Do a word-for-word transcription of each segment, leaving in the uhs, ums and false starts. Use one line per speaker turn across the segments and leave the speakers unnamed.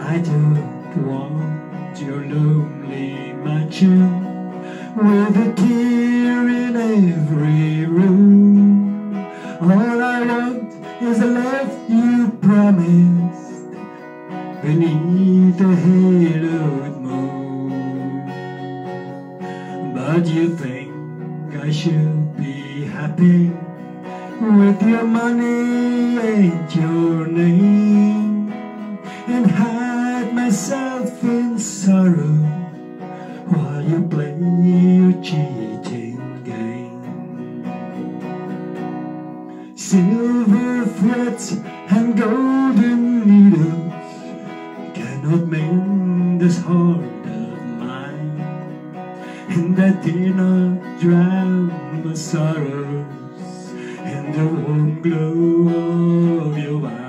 I don't want your lonely mansion with a tear in every room. All I want is the love you promised beneath a haloed moon. But you think I should be happy with your money and your name, and hide myself in sorrow while you play your cheating game. Silver threads and golden needles cannot mend this heart of mine, and I dare not drown my sorrows in the warm glow of your eyes.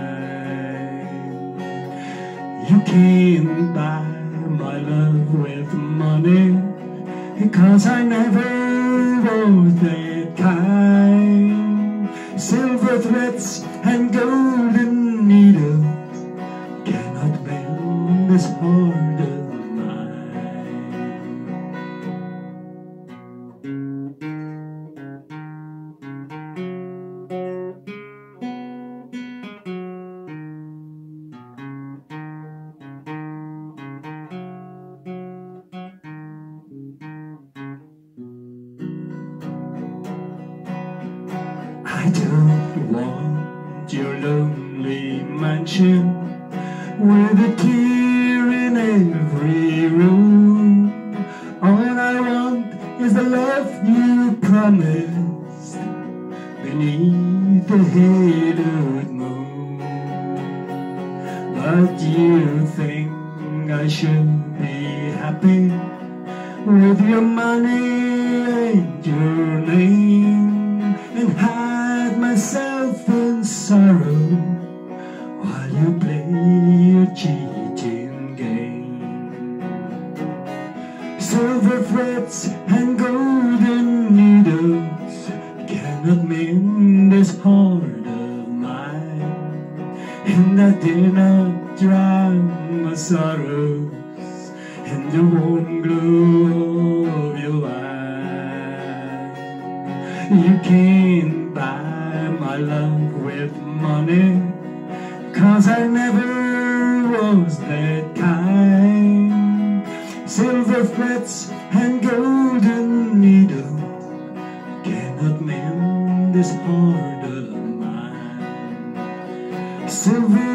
You can't buy my love with money, because I never was that kind. Silver threads and golden needles cannot mend this heart of I don't want your lonely mansion with a tear in every room. All I want is the love you promised beneath the haloed moon. But you think I should be happy with your money and your name, and hide myself in sorrow while you play your cheating game. Silver threads and golden needles cannot mend this heart of mine, and I dare not drown my sorrows in the warm glow of your eyes. You can't buy my love with money, 'cause I never was that kind. Silver threads and golden needles cannot mend this heart of mine. Silver